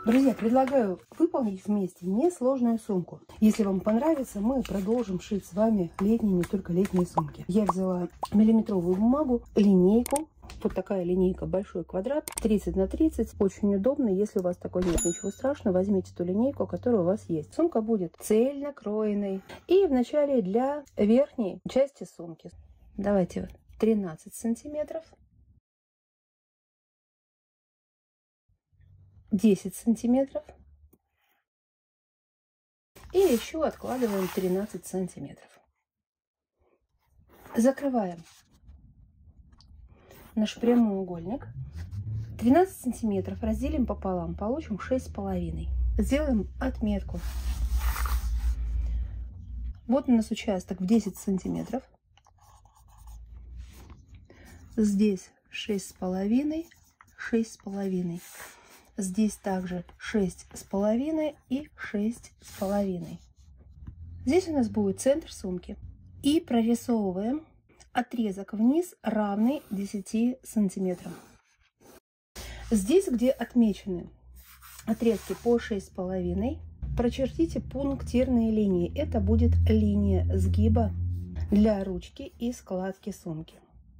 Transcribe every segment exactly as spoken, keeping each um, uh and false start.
Друзья, предлагаю выполнить вместе несложную сумку. Если вам понравится, мы продолжим шить с вами летние, не только летние сумки. Я взяла миллиметровую бумагу, линейку. Вот такая линейка, большой квадрат, тридцать на тридцать. Очень удобно. Если у вас такой нет, ничего страшного, возьмите ту линейку, которая у вас есть. Сумка будет цельно кроенной. И вначале для верхней части сумки. Давайте тринадцать сантиметров. десять сантиметров. И еще откладываем тринадцать сантиметров. Закрываем наш прямоугольник. тринадцать сантиметров разделим пополам, получим шесть с половиной. Сделаем отметку. Вот у нас участок в десять сантиметров. Здесь шесть с половиной, шесть с половиной. Здесь также шесть с половиной и шесть с половиной. Здесь у нас будет центр сумки. И прорисовываем отрезок вниз, равный десяти сантиметрам. Здесь, где отмечены отрезки по шесть с половиной, прочертите пунктирные линии. Это будет линия сгиба для ручки и складки сумки.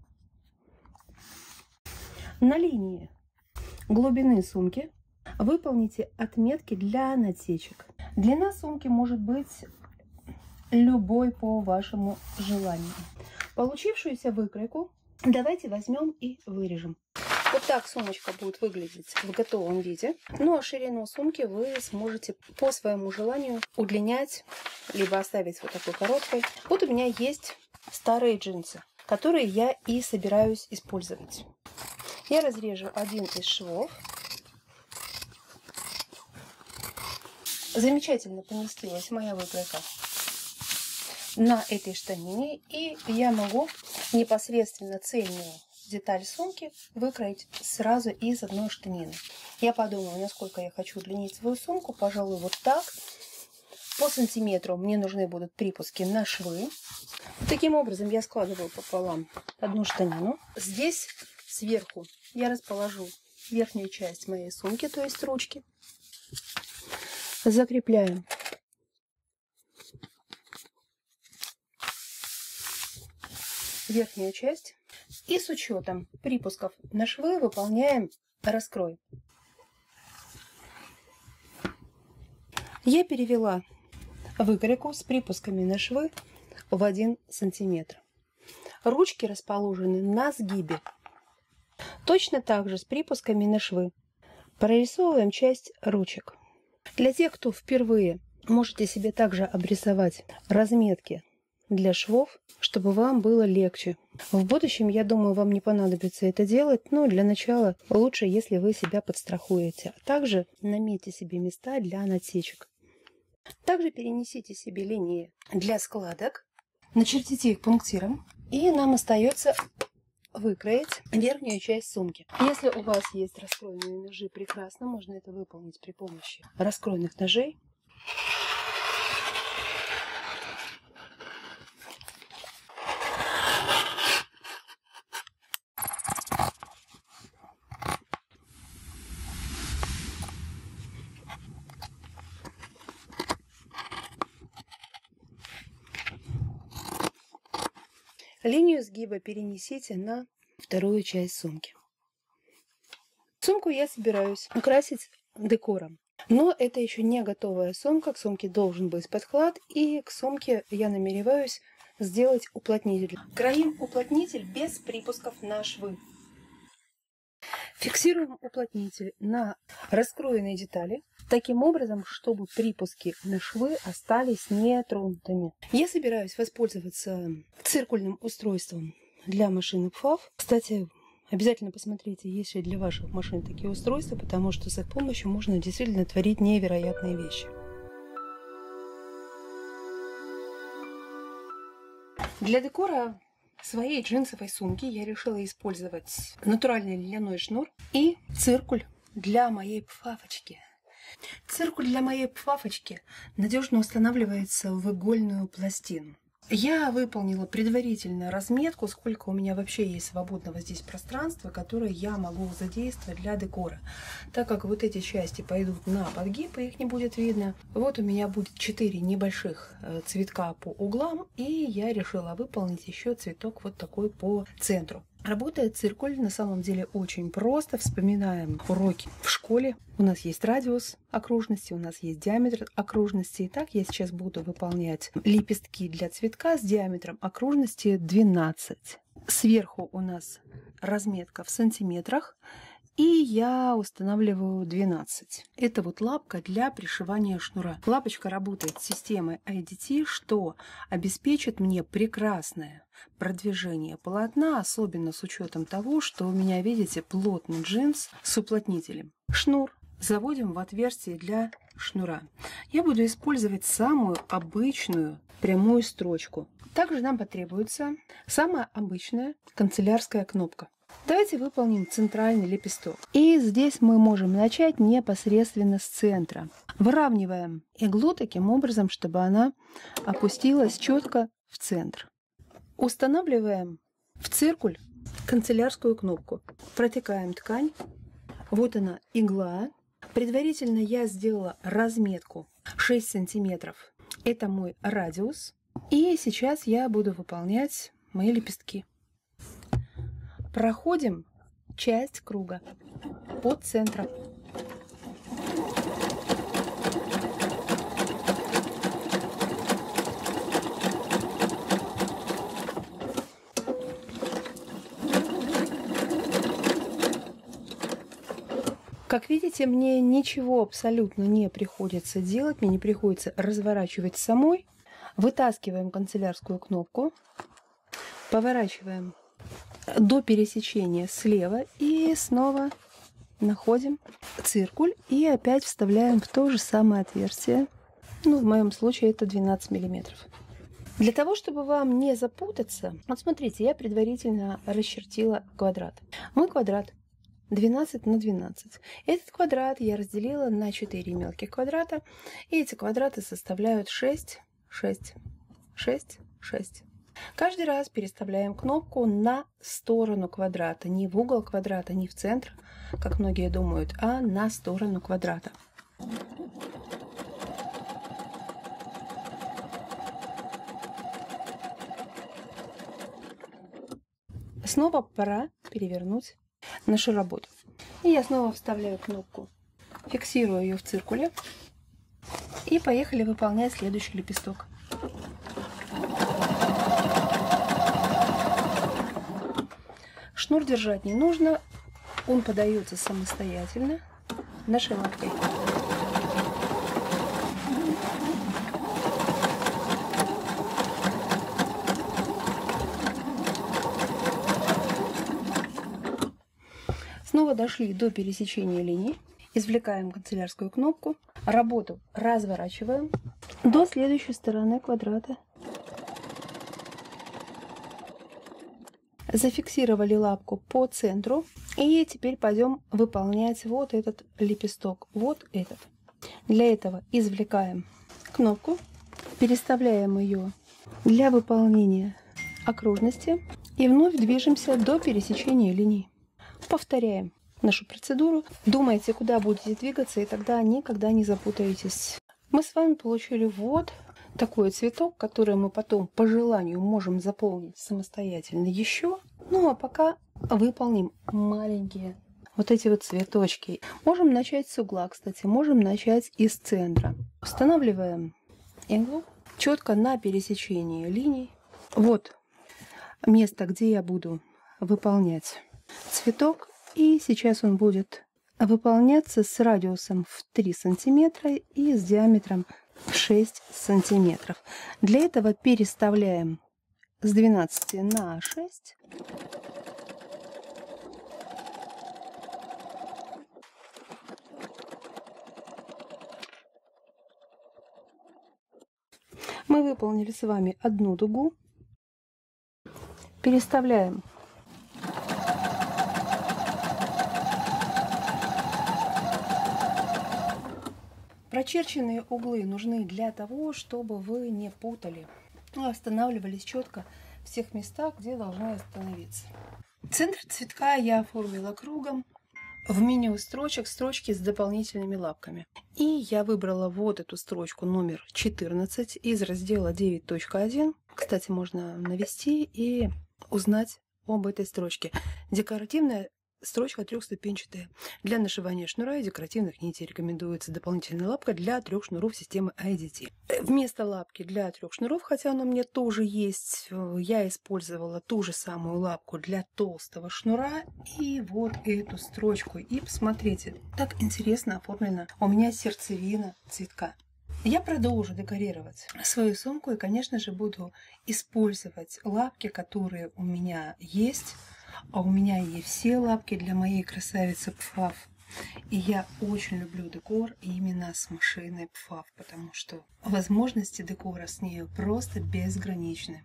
На линии глубины сумки выполните отметки для насечек. Длина сумки может быть любой по вашему желанию. Получившуюся выкройку давайте возьмем и вырежем. Вот так сумочка будет выглядеть в готовом виде. Ну а ширину сумки вы сможете по своему желанию удлинять, либо оставить вот такой короткой. Вот у меня есть старые джинсы, которые я и собираюсь использовать. Я разрежу один из швов. Замечательно поместилась моя выкройка на этой штанине. И я могу непосредственно цельную деталь сумки выкроить сразу из одной штанины. Я подумала, насколько я хочу удлинить свою сумку. Пожалуй, вот так. По сантиметру мне нужны будут припуски на швы. Таким образом я складываю пополам одну штанину. Здесь сверху я расположу верхнюю часть моей сумки, то есть ручки. Закрепляем верхнюю часть. И с учетом припусков на швы выполняем раскрой. Я перевела выкройку с припусками на швы в один сантиметр. Ручки расположены на сгибе. Точно так же с припусками на швы. Прорисовываем часть ручек. Для тех, кто впервые, можете себе также обрисовать разметки для швов, чтобы вам было легче. В будущем, я думаю, вам не понадобится это делать, но для начала лучше, если вы себя подстрахуете. А также наметьте себе места для насечек. Также перенесите себе линии для складок, начертите их пунктиром, и нам остается выкроить верхнюю часть сумки. Если у вас есть раскроенные ножи, прекрасно, можно это выполнить при помощи раскроенных ножей. Линию сгиба перенесите на вторую часть сумки. Сумку я собираюсь украсить декором. Но это еще не готовая сумка. К сумке должен быть подклад. И к сумке я намереваюсь сделать уплотнитель. Краим уплотнитель без припусков на швы. Фиксируем уплотнитель на раскроенной детали. Таким образом, чтобы припуски на швы остались нетронутыми. Я собираюсь воспользоваться циркульным устройством для машины пфаф. Кстати, обязательно посмотрите, есть ли для ваших машин такие устройства, потому что с их помощью можно действительно творить невероятные вещи. Для декора своей джинсовой сумки я решила использовать натуральный льняной шнур и циркуль для моей пфафочки. Циркуль для моей пфафочки надежно устанавливается в игольную пластину. Я выполнила предварительную разметку, сколько у меня вообще есть свободного здесь пространства, которое я могу задействовать для декора. Так как вот эти части пойдут на подгиб, и их не будет видно. Вот у меня будет четыре небольших цветка по углам, и я решила выполнить еще цветок вот такой по центру. Работает циркуль на самом деле очень просто. Вспоминаем уроки в школе. У нас есть радиус окружности, у нас есть диаметр окружности. Итак, я сейчас буду выполнять лепестки для цветка с диаметром окружности двенадцать. Сверху у нас разметка в сантиметрах. И я устанавливаю двенадцать. Это вот лапка для пришивания шнура. Лапочка работает с системой ай ди ти, что обеспечит мне прекрасное продвижение полотна, особенно с учетом того, что у меня, видите, плотный джинс с уплотнителем. Шнур заводим в отверстие для шнура. Я буду использовать самую обычную прямую строчку. Также нам потребуется самая обычная канцелярская кнопка. Давайте выполним центральный лепесток. И здесь мы можем начать непосредственно с центра. Выравниваем иглу таким образом, чтобы она опустилась четко в центр. Устанавливаем в циркуль канцелярскую кнопку. Протыкаем ткань. Вот она, игла. Предварительно я сделала разметку шесть сантиметров. Это мой радиус. И сейчас я буду выполнять мои лепестки. Проходим часть круга по центру. Как видите, мне ничего абсолютно не приходится делать, мне не приходится разворачивать самой. Вытаскиваем канцелярскую кнопку, поворачиваем до пересечения слева и снова находим циркуль и опять вставляем в то же самое отверстие. Ну, в моем случае это двенадцать миллиметров. Для того, чтобы вам не запутаться, вот смотрите, я предварительно расчертила квадрат. Мой квадрат двенадцать на двенадцать. Этот квадрат я разделила на четыре мелких квадрата, и эти квадраты составляют шесть, шесть, шесть, шесть. Каждый раз переставляем кнопку на сторону квадрата, не в угол квадрата, не в центр, как многие думают, а на сторону квадрата. Снова пора перевернуть нашу работу. И я снова вставляю кнопку, фиксирую ее в циркуле и поехали выполнять следующий лепесток. Шнур держать не нужно, он подается самостоятельно нашей лапкой. Снова дошли до пересечения линий, извлекаем канцелярскую кнопку, работу разворачиваем до следующей стороны квадрата. Зафиксировали лапку по центру. И теперь пойдем выполнять вот этот лепесток. Вот этот. Для этого извлекаем кнопку. Переставляем ее для выполнения окружности. И вновь движемся до пересечения линий. Повторяем нашу процедуру. Думайте, куда будете двигаться, и тогда никогда не запутаетесь. Мы с вами получили вот такой цветок, который мы потом по желанию можем заполнить самостоятельно еще. Ну а пока выполним маленькие вот эти вот цветочки. Можем начать с угла, кстати, можем начать из центра. Устанавливаем иглу четко на пересечении линий. Вот место, где я буду выполнять цветок. И сейчас он будет выполняться с радиусом в три сантиметра и с диаметром шесть сантиметров. Для этого переставляем с двенадцати на шесть. Мы выполнили с вами одну дугу. Переставляем прочерченные углы нужны для того, чтобы вы не путали останавливались четко в тех местах, где должны остановиться. Центр цветка я оформила кругом. В меню строчек строчки с дополнительными лапками. И я выбрала вот эту строчку номер четырнадцать из раздела девять точка один. Кстати, можно навести и узнать об этой строчке. Декоративная строчка трехступенчатая. Для нашивания шнура и декоративных нитей рекомендуется дополнительная лапка для трех шнуров системы ай ди ти. Вместо лапки для трех шнуров, хотя она у меня тоже есть, я использовала ту же самую лапку для толстого шнура и вот эту строчку. И посмотрите, так интересно оформлена у меня сердцевина цветка. Я продолжу декорировать свою сумку и, конечно же, буду использовать лапки, которые у меня есть. А у меня есть все лапки для моей красавицы Пфаф. И я очень люблю декор именно с машиной Пфаф, потому что возможности декора с ней просто безграничны.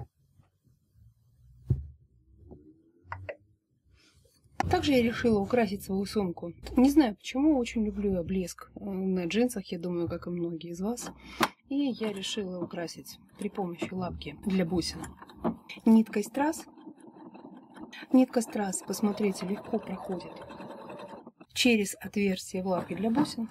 Также я решила украсить свою сумку. Не знаю почему, очень люблю я блеск на джинсах, я думаю, как и многие из вас. И я решила украсить при помощи лапки для бусин ниткой страз. Нитка страз, посмотрите, легко проходит через отверстие в лапке для бусин.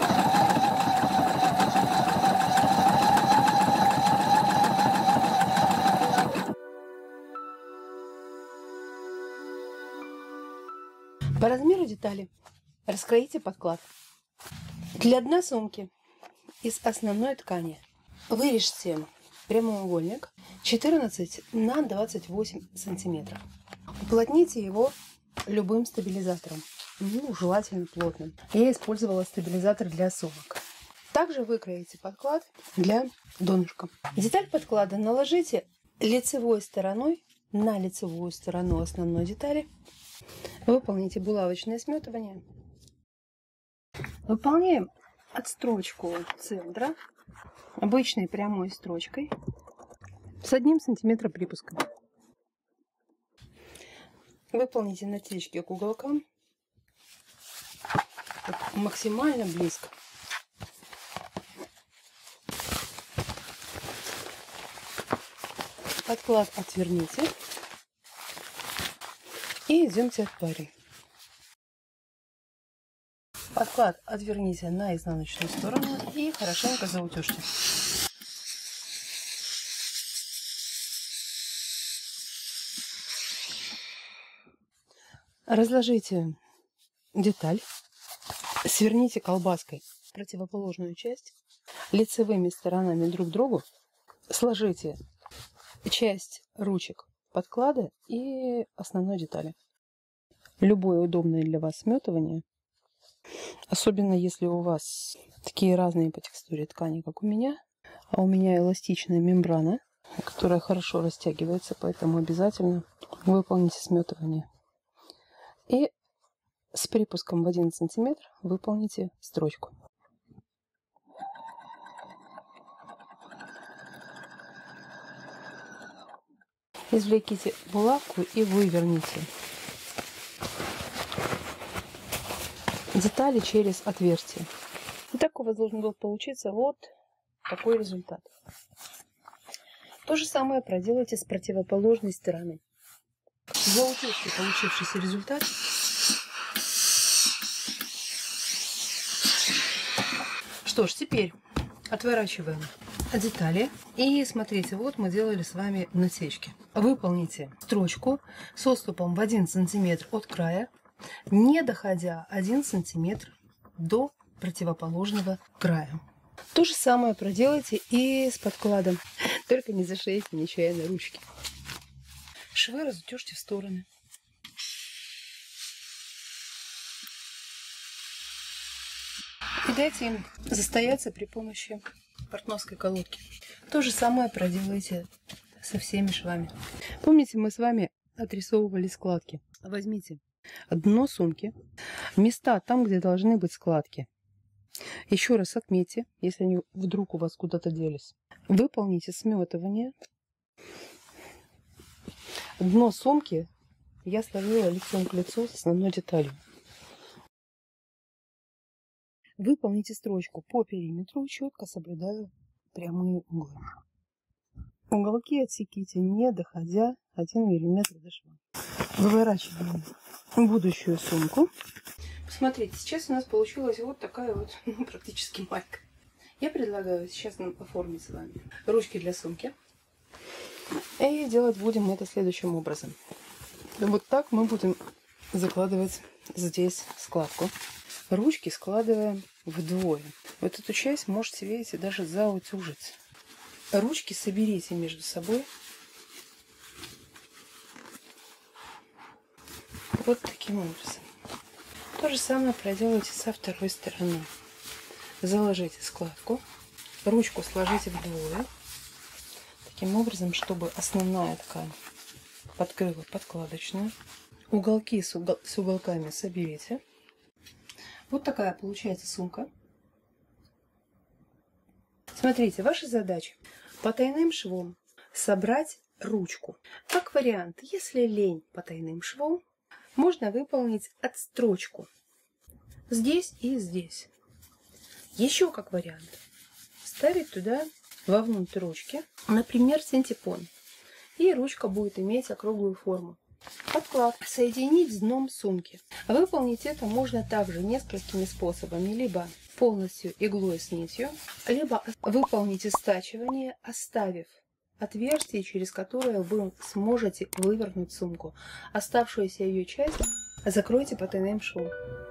По размеру детали раскроите подклад. Для дна сумки из основной ткани вырежьте прямоугольник четырнадцать на двадцать восемь сантиметров. Уплотните его любым стабилизатором, ну, желательно плотным. Я использовала стабилизатор для сумок. Также выкроите подклад для донышка. Деталь подклада наложите лицевой стороной на лицевую сторону основной детали. Выполните булавочное сметывание. Выполняем отстрочку центра обычной прямой строчкой с одним сантиметром припуска. Выполните насечки к уголкам максимально близко. Подклад отверните и идемте отпаривать. Подклад отверните на изнаночную сторону и хорошенько заутюжьте. Разложите деталь, сверните колбаской противоположную часть лицевыми сторонами друг к другу, сложите часть ручек подклада и основной детали. Любое удобное для вас сметывание, особенно если у вас такие разные по текстуре ткани, как у меня, а у меня эластичная мембрана, которая хорошо растягивается, поэтому обязательно выполните сметывание. И с припуском в один сантиметр выполните строчку. Извлеките булавку и выверните детали через отверстие. И так у вас должен был получиться вот такой результат. То же самое проделайте с противоположной стороны. Заутюжьте получившийся результат. Что ж, теперь отворачиваем детали. И смотрите, вот мы делали с вами насечки. Выполните строчку с отступом в один сантиметр от края, не доходя один сантиметр до противоположного края. То же самое проделайте и с подкладом, только не зашейте нечаянно ручки. Швы разутюжьте в стороны. И дайте им застояться при помощи портновской колодки. То же самое проделайте со всеми швами. Помните, мы с вами отрисовывали складки. Возьмите дно сумки, места там, где должны быть складки. Еще раз отметьте, если они вдруг у вас куда-то делись. Выполните сметывание. Дно сумки я сложила лицом к лицу с основной деталью. Выполните строчку по периметру, четко соблюдая прямые углы. Уголки отсеките, не доходя один миллиметр до шва. Выворачиваем будущую сумку. Посмотрите, сейчас у нас получилась вот такая вот ну, практически майка. Я предлагаю сейчас нам оформить с вами ручки для сумки. И делать будем это следующим образом. Вот так мы будем закладывать здесь складку. Ручки складываем вдвое. Вот эту часть можете, видите, даже заутюжить. Ручки соберите между собой. Вот таким образом. То же самое проделайте со второй стороны. Заложите складку. Ручку сложите вдвое. Таким образом, чтобы основная ткань подкрыла подкладочную. Уголки с, угол, с уголками соберите. Вот такая получается сумка. Смотрите, ваша задача потайным швом собрать ручку. Как вариант, если лень потайным швом, можно выполнить отстрочку здесь и здесь. Еще как вариант, вставить туда вовнутрь ручки, например, синтепон. И ручка будет иметь округлую форму. Подклад соединить с дном сумки. Выполнить это можно также несколькими способами. Либо полностью иглой с нитью, либо выполнить истачивание, оставив отверстие, через которое вы сможете вывернуть сумку. Оставшуюся ее часть закройте потайным швом.